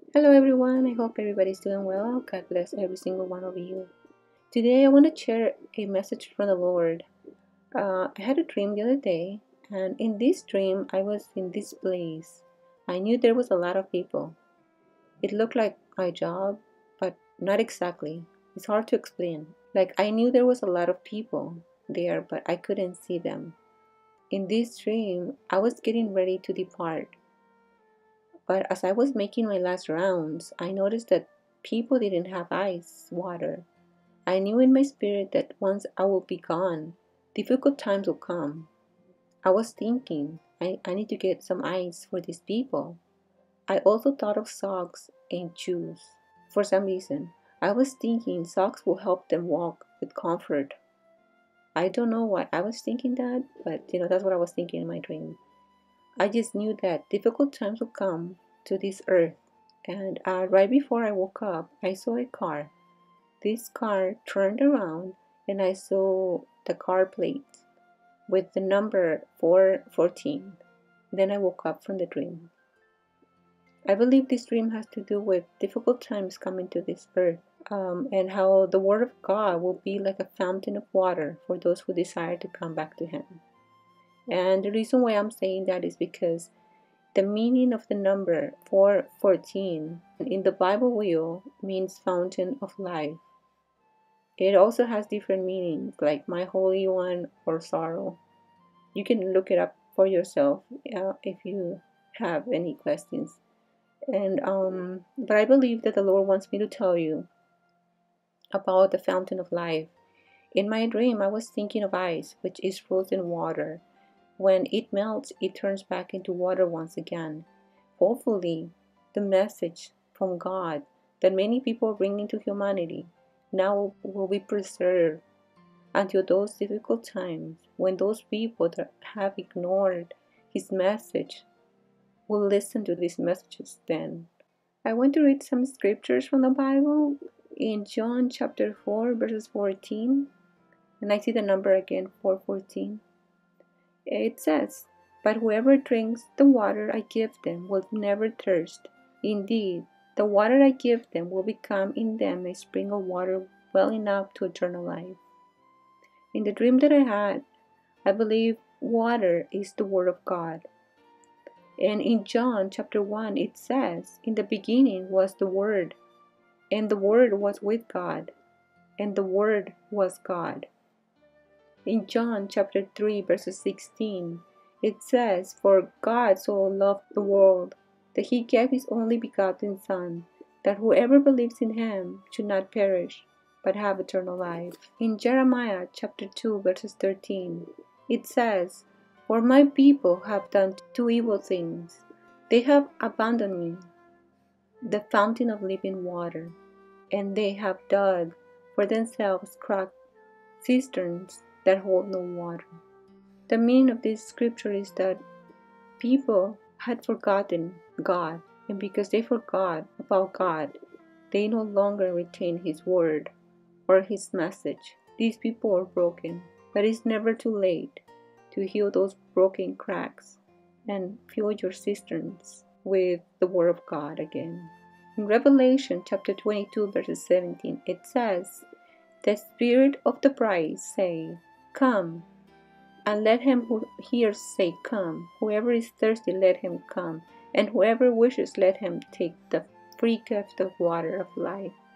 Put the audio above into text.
Hello everyone, I hope everybody's doing well. God bless every single one of you. Today I want to share a message from the Lord. I had a dream the other day, and in this dream I was in this place. I knew there was a lot of people. It looked like my job, but not exactly. It's hard to explain. Like I knew there was a lot of people there, but I couldn't see them. In this dream, I was getting ready to depart. But as I was making my last rounds, I noticed that people didn't have ice water. I knew in my spirit that once I will be gone, difficult times will come. I was thinking, I need to get some ice for these people. I also thought of socks and shoes. For some reason, I was thinking socks will help them walk with comfort. I don't know why I was thinking that, but that's what I was thinking in my dream. I just knew that difficult times would come to this earth. And right before I woke up, I saw a car. This car turned around and I saw the car plate with the number 414. Then I woke up from the dream. I believe this dream has to do with difficult times coming to this earth, and how the Word of God will be like a fountain of water for those who desire to come back to Him. And the reason why I'm saying that is because the meaning of the number 414 in the Bible wheel means fountain of life. It also has different meanings like my holy one or sorrow. You can look it up for yourself if you have any questions. And but I believe that the Lord wants me to tell you about the fountain of life. In my dream, I was thinking of ice, which is frozen water. When it melts, it turns back into water once again. Hopefully, the message from God that many people bring into humanity now will be preserved until those difficult times when those people that have ignored His message will listen to these messages then. I want to read some scriptures from the Bible in John chapter 4 verses 14, and I see the number again, 414. It says, "But whoever drinks the water I give them will never thirst. Indeed, the water I give them will become in them a spring of water welling up to eternal life." In the dream that I had, I believe water is the Word of God. And in John chapter 1, it says, "In the beginning was the Word, and the Word was with God, and the Word was God." In John chapter 3, verses 16, it says, "For God so loved the world that He gave His only begotten Son, that whoever believes in Him should not perish, but have eternal life." In Jeremiah chapter 2, verses 13, it says, "For my people have done two evil things. They have abandoned me, the fountain of living water, and they have dug for themselves cracked cisterns that hold no water." The meaning of this scripture is that people had forgotten God, and because they forgot about God, they no longer retain His word or His message. These people are broken, but it's never too late to heal those broken cracks and fill your cisterns with the word of God again. In Revelation chapter 22 verses 17, it says, "The Spirit of the bride say, Come, and let him who hears say, Come. Whoever is thirsty, let him come, and whoever wishes, let him take the free gift of water of life."